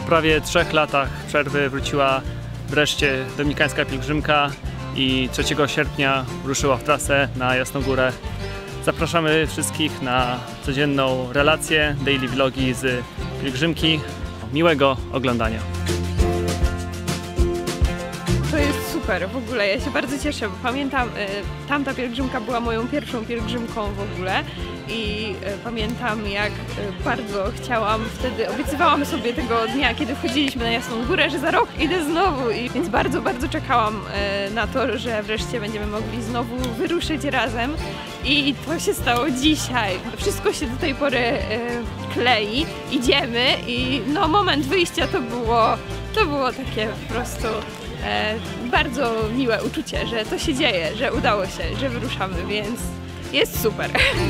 prawie 3 latach przerwy wróciła wreszcie Dominikańska Pielgrzymka i 3 sierpnia ruszyła w trasę na Jasną Górę. Zapraszamy wszystkich na codzienną relację, daily vlogi z pielgrzymki. Miłego oglądania. To jest super w ogóle, ja się bardzo cieszę, bo pamiętam, tamta pielgrzymka była moją pierwszą pielgrzymką w ogóle i pamiętam, jak bardzo chciałam wtedy, obiecywałam sobie tego dnia, kiedy wchodziliśmy na Jasną Górę, że za rok idę znowu, więc bardzo, bardzo czekałam na to, że wreszcie będziemy mogli znowu wyruszyć razem i to się stało dzisiaj. Wszystko się do tej pory klei, idziemy i no moment wyjścia to było takie po prostu bardzo miłe uczucie, że to się dzieje, że udało się, że wyruszamy, więc jest super.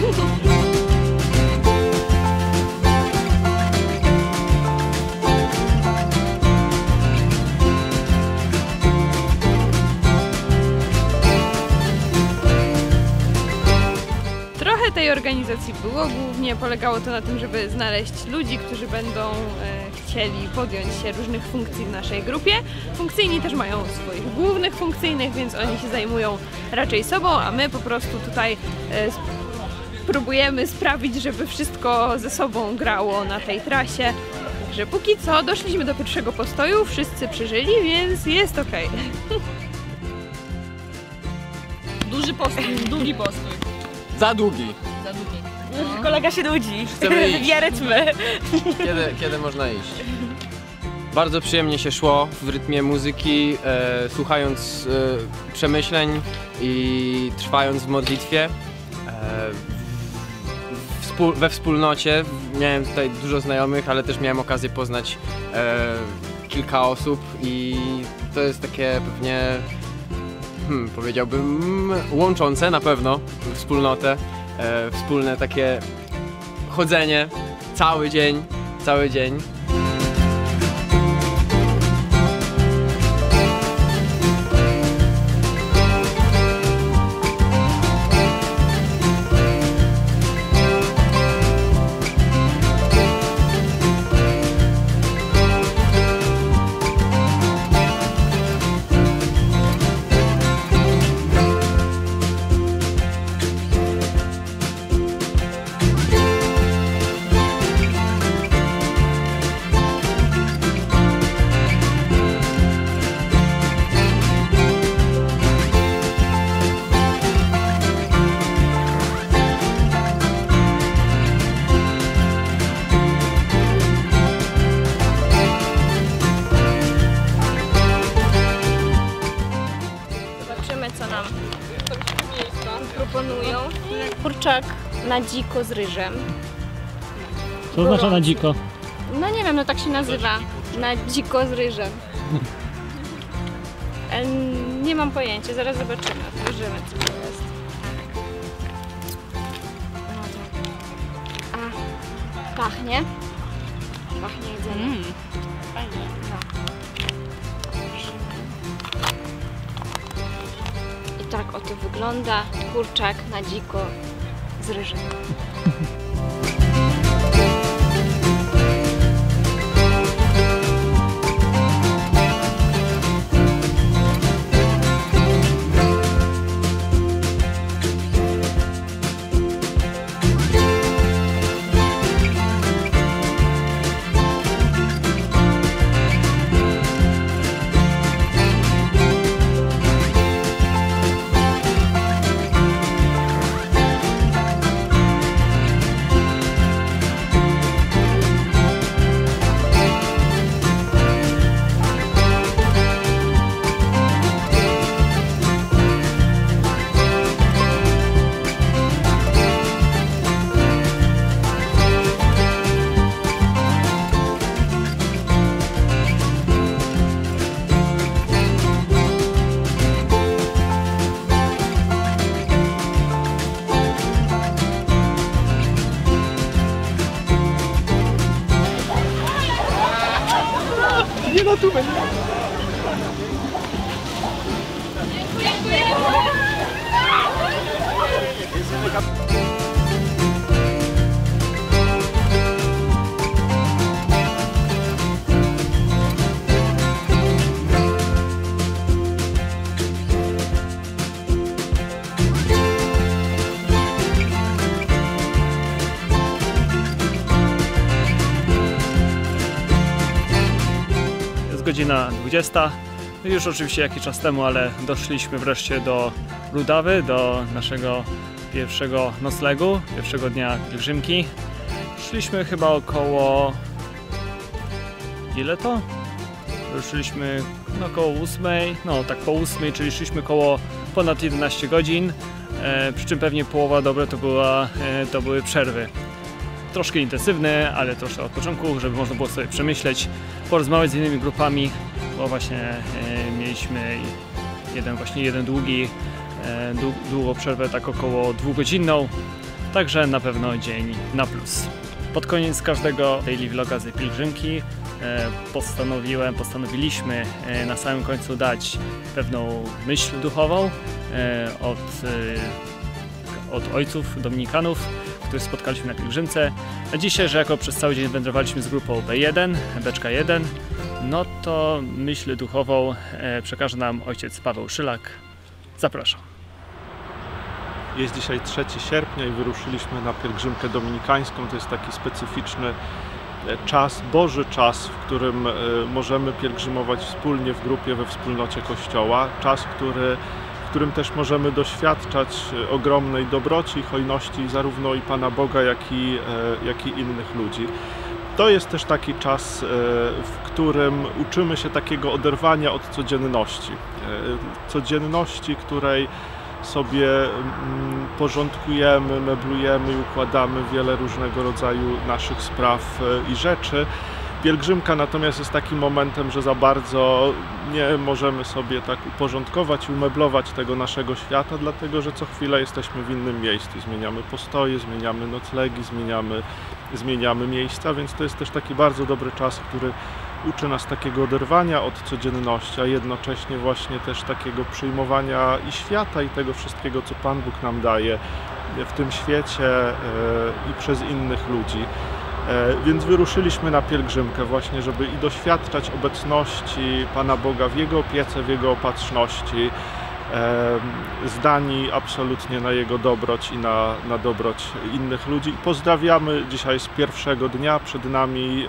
Trochę tej organizacji było, głównie polegało to na tym, żeby znaleźć ludzi, którzy będą chcieli podjąć się różnych funkcji w naszej grupie. Funkcyjni też mają swoich głównych funkcyjnych, więc oni się zajmują raczej sobą, a my po prostu tutaj próbujemy sprawić, żeby wszystko ze sobą grało na tej trasie. Także póki co doszliśmy do pierwszego postoju, wszyscy przeżyli, więc jest ok. Duży postój, długi postój. Za długi. Za długi. No. Kolega się nudzi. Chcemy iść. Rytmy. Kiedy można iść? Bardzo przyjemnie się szło w rytmie muzyki, słuchając przemyśleń i trwając w modlitwie. We wspólnocie miałem tutaj dużo znajomych, ale też miałem okazję poznać kilka osób i to jest takie pewnie powiedziałbym łączące na pewno wspólnotę, wspólne takie chodzenie cały dzień. Co nam proponują. Kurczak na dziko z ryżem. Co oznacza na dziko? No nie wiem, no tak się nazywa. Na dziko z ryżem. Nie mam pojęcia, zaraz zobaczymy. Otworzymy, co to jest. A, pachnie. Pachnie jedzeniem. Fajnie. No. I tak oto wygląda kurczak na dziko z ryżem. Nie na tubę. godzina 20. Już oczywiście jakiś czas temu, ale doszliśmy wreszcie do Rudawy, do naszego pierwszego noclegu, pierwszego dnia pielgrzymki. Szliśmy chyba około... ile to? Ruszyliśmy około 8, no tak po 8, czyli szliśmy około ponad 11 godzin, przy czym pewnie połowa dobra to były przerwy. Troszkę intensywne, ale troszkę od początku, żeby można było sobie przemyśleć, porozmawiać z innymi grupami, bo właśnie mieliśmy jeden długą przerwę, tak około 2-godzinną, także na pewno dzień na plus. Pod koniec każdego daily vloga z pielgrzymki postanowiliśmy na samym końcu dać pewną myśl duchową od ojców dominikanów, których spotkaliśmy na pielgrzymce. A dzisiaj, że jako przez cały dzień wędrowaliśmy z grupą B1, beczka 1, no to myśl duchową przekaże nam ojciec Paweł Szylak. Zapraszam. Jest dzisiaj 3 sierpnia i wyruszyliśmy na pielgrzymkę dominikańską. To jest taki specyficzny czas, Boży czas, w którym możemy pielgrzymować wspólnie w grupie, we wspólnocie Kościoła. Czas, w którym też możemy doświadczać ogromnej dobroci i hojności zarówno i Pana Boga, jak i innych ludzi. To jest też taki czas, w którym uczymy się takiego oderwania od codzienności. Codzienności, której sobie porządkujemy, meblujemy i układamy wiele różnego rodzaju naszych spraw i rzeczy. Pielgrzymka natomiast jest takim momentem, że za bardzo nie możemy sobie tak uporządkować i umeblować tego naszego świata, dlatego że co chwilę jesteśmy w innym miejscu. Zmieniamy postoje, zmieniamy noclegi, zmieniamy miejsca, więc to jest też taki bardzo dobry czas, który uczy nas takiego oderwania od codzienności, a jednocześnie właśnie też takiego przyjmowania i świata, i tego wszystkiego, co Pan Bóg nam daje w tym świecie i przez innych ludzi. Więc wyruszyliśmy na pielgrzymkę właśnie, żeby i doświadczać obecności Pana Boga w Jego opiece, w Jego opatrzności, zdani absolutnie na Jego dobroć i na dobroć innych ludzi. I pozdrawiamy dzisiaj z pierwszego dnia, przed nami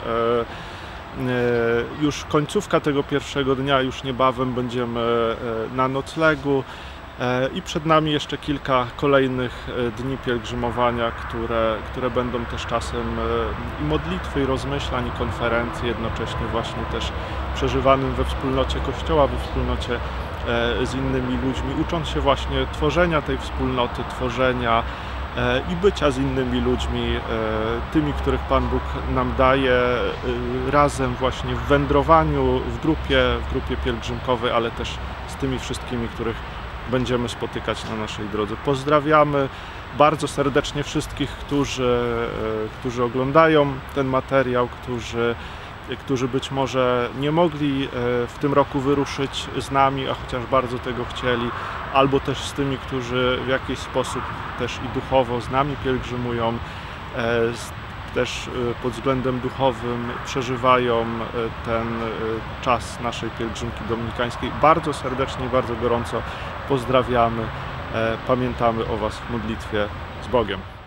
już końcówka tego pierwszego dnia, już niebawem będziemy na noclegu i przed nami jeszcze kilka kolejnych dni pielgrzymowania, które będą też czasem i modlitwy, i rozmyślań, i konferencji, jednocześnie właśnie też przeżywanym we wspólnocie Kościoła, we wspólnocie z innymi ludźmi, ucząc się właśnie tworzenia tej wspólnoty, tworzenia i bycia z innymi ludźmi, tymi, których Pan Bóg nam daje, razem właśnie w wędrowaniu, w grupie pielgrzymkowej, ale też z tymi wszystkimi, których będziemy spotykać na naszej drodze. Pozdrawiamy bardzo serdecznie wszystkich, którzy oglądają ten materiał, którzy być może nie mogli w tym roku wyruszyć z nami, a chociaż bardzo tego chcieli, albo też z tymi, którzy w jakiś sposób też i duchowo z nami pielgrzymują, też pod względem duchowym przeżywają ten czas naszej pielgrzymki dominikańskiej. Bardzo serdecznie, bardzo gorąco pozdrawiamy, pamiętamy o Was w modlitwie z Bogiem.